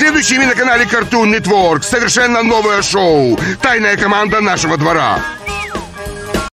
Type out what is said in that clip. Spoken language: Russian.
Следующими на канале Cartoon Network совершенно новое шоу «Тайная команда нашего двора».